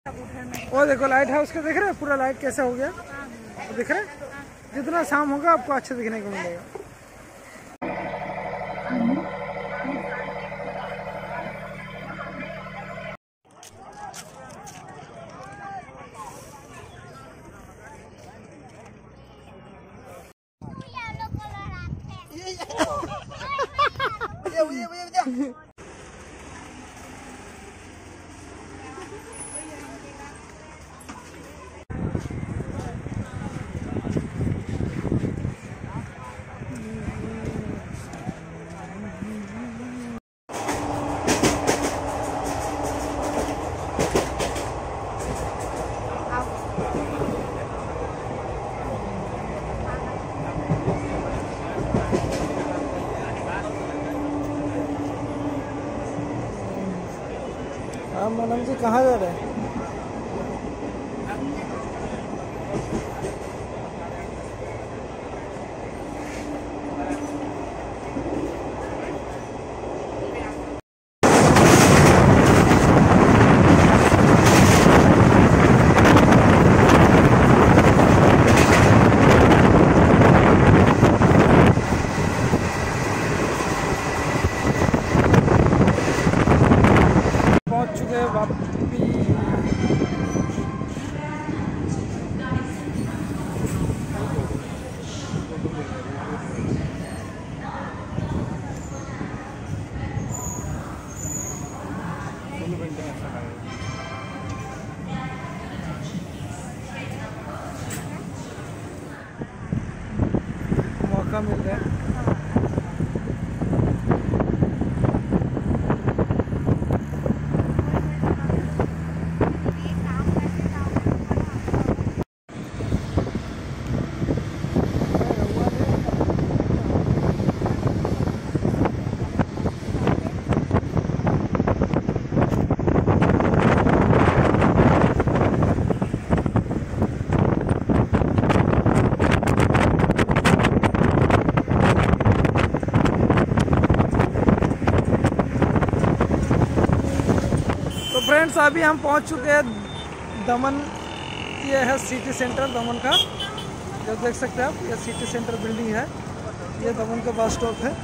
वो देखो light house का दिख रहा है, पूरा लाइट कैसा हो गया दिख रहा है। जितना शाम होगा आपको अच्छे दिखने को मिलेगा। हाँ मैडम जी कहाँ जा रहे हैं? पहुँच चुके हैं वापी। मौका मिल रहा है। फ्रेंड्स अभी हम पहुंच चुके हैं दमन। ये है सिटी सेंटर दमन का, जो देख सकते हैं आप, ये सिटी सेंटर बिल्डिंग है। ये दमन का बस स्टॉप है।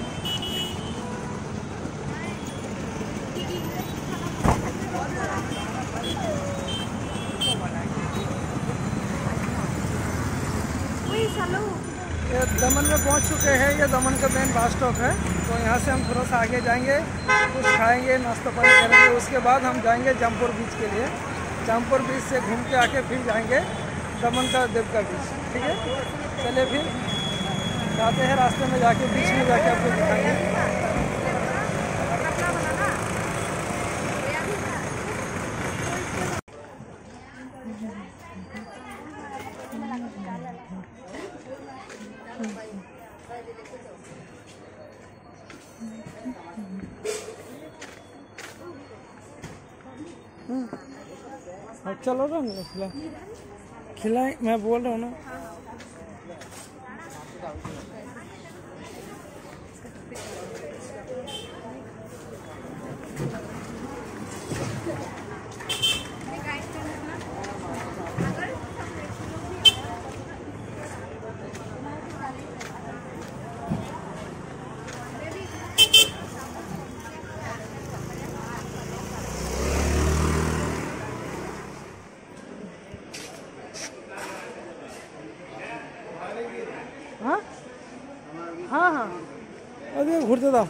ये दमन में पहुंच चुके हैं। ये दमन का मेन बस स्टॉप है। तो यहाँ से हम थोड़ा सा आगे जाएंगे, कुछ खाएंगे, नाश्ता पानी करेंगे। उसके बाद हम जाएंगे जमपुर बीच के लिए। जमपुर बीच से घूम के आके फिर जाएंगे दमन का देवका बीच। ठीक है, चलिए फिर जाते हैं। रास्ते में जाके बीच में जाके आपको दिखाएंगे। चलो रहा ना खिलाए, मैं बोल रहा हूँ ना। हाँ हाँ हाँ अरे घूरते था।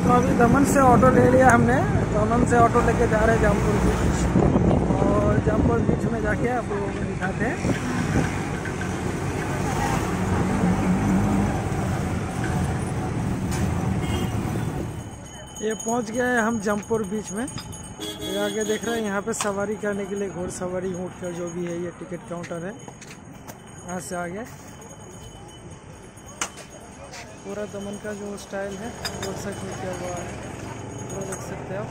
तो अभी दमन से ऑटो ले लिया हमने। दमन से ऑटो लेके जा रहे हैं जमपुर बीच, और जमपुर बीच में जाके आप लोगों को दिखाते हैं। ये पहुंच गए हैं हम जमपुर बीच में। ये आगे देख रहे हैं, यहाँ पे सवारी करने के लिए घोड़सवारी ऊँट का जो भी है ये टिकट काउंटर है। यहाँ से आगे पूरा दमन का जो स्टाइल है रोड साइड में किया हुआ है, वो देख सकते हैं आप।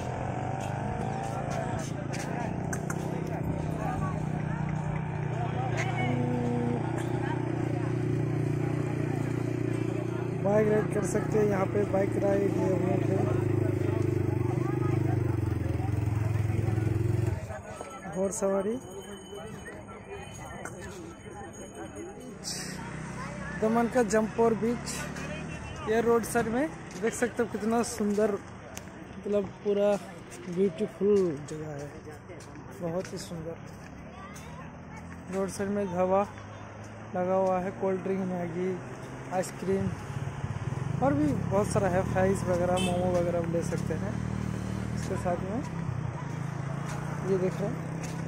बाइक राइड कर सकते हैं यहाँ पे, बाइक राइड ये हुए थे, घोड़सवारी। दमन का जमपुर बीच, ये रोड साइड में देख सकते हो कितना सुंदर, मतलब पूरा ब्यूटीफुल जगह है, बहुत ही सुंदर। रोड साइड में ढाबा लगा हुआ है, कोल्ड ड्रिंक, मैगी, आइसक्रीम और भी बहुत सारा है, फ्राइज वगैरह, मोमो वगैरह ले सकते हैं। इसके साथ में ये देख रहे हैं,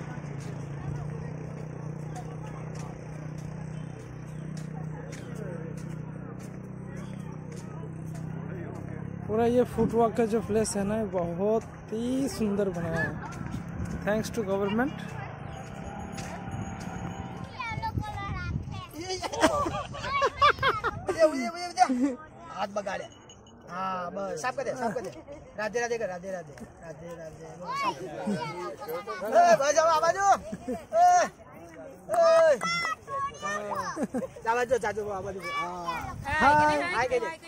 पूरा ये फुटवॉक का जो प्लेस है ना, बहुत ही सुंदर बनाया है, थैंक्स टू गवर्नमेंट। हाथ बगाड़े, हाँ बस साफ कर दे, साफ कर दे। राधे राधे कर, राधे राधे, राधे राधे। बाजू आवाजो, आवाजो चाचू आवाजो, हाँ हाय के दे।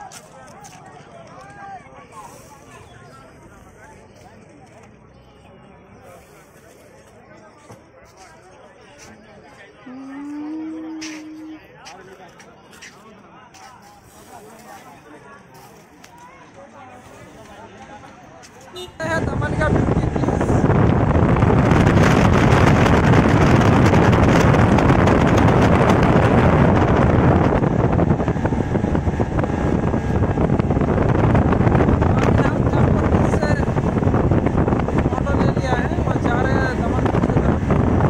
दमन का ब्यूटी प्लेस। ऑटो ले लिया है और जा रहे हैं दमन बीच की तरफ।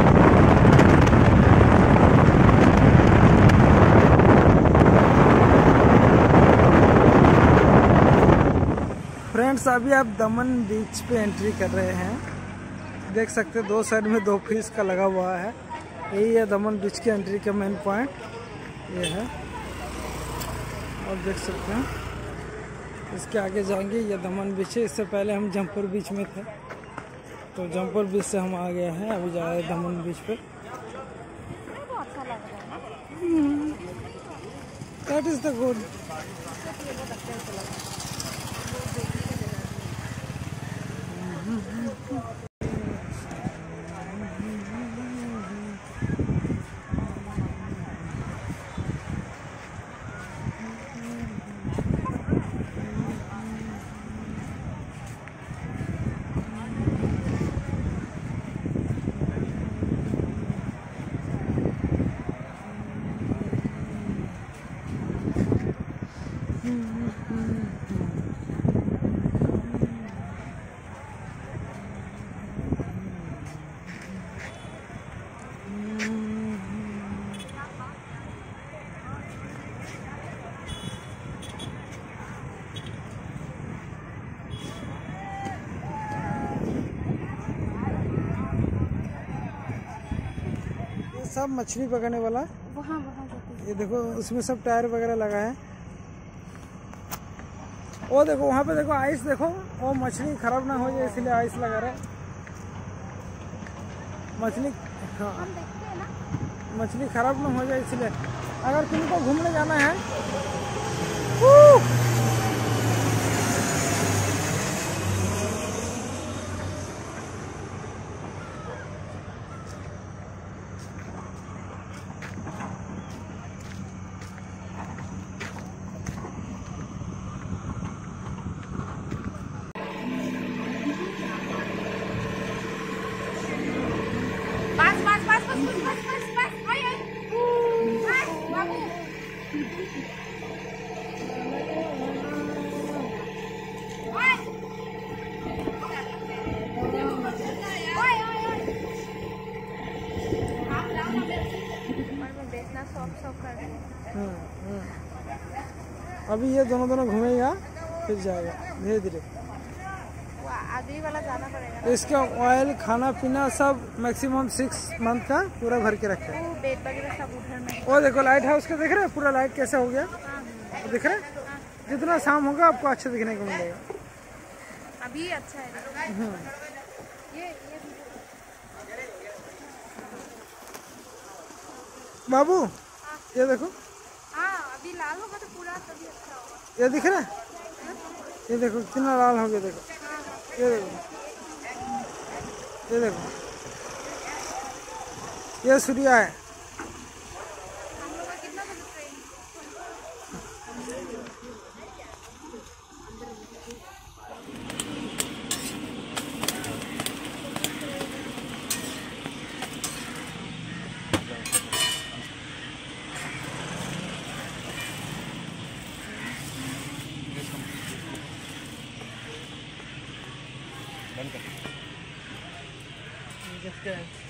फ्रेंड्स, अभी आप दमन बीच पे एंट्री कर रहे हैं। देख सकते हैं दो साइड में दो फिश का लगा हुआ है। यही है दमन बीच की एंट्री का मेन पॉइंट, ये है। और देख सकते हैं इसके आगे जाएंगे, ये दमन बीच है। इससे पहले हम जमपुर बीच में थे, तो जमपुर बीच से हम आ गए हैं, अभी जा रहे हैं दमन बीच पे। That is the good. सब मछली पकड़ने वाला वहाँ ये देखो, उसमें सब टायर वगैरह लगा है। वो देखो वहाँ पे देखो आइस, देखो वो मछली खराब ना हो जाए इसलिए आइस लगा रहा है। मछली, हाँ मछली खराब ना हो जाए इसलिए। अगर तुमको घूमने जाना है सब कर दिया। अभी ये दोनों घूमेगा फिर जाएगा धीरे धीरे। वो आगे वाला जाना पड़ेगा। इसका ऑयल खाना पीना सब मैक्सिमम 6 मंथ का पूरा भर के रखे। वो बेड वगैरह सब उधर में। वो देखो लाइट हाउस का दिख रहा है, पूरा लाइट कैसा हो गया दिख रहा है। जितना शाम होगा आपको अच्छा दिखने को मिलेगा। अभी अच्छा है। ये बाबू ये देखो, हाँ अभी लाल होगा तो पूरा तभी अच्छा होगा। ये दिख रहा है, ये देखो कितना लाल हो गया। देखो ये देखो, ये देखो, ये सूर्या है। हम लोग का कितना बजे ट्रेन? जिसके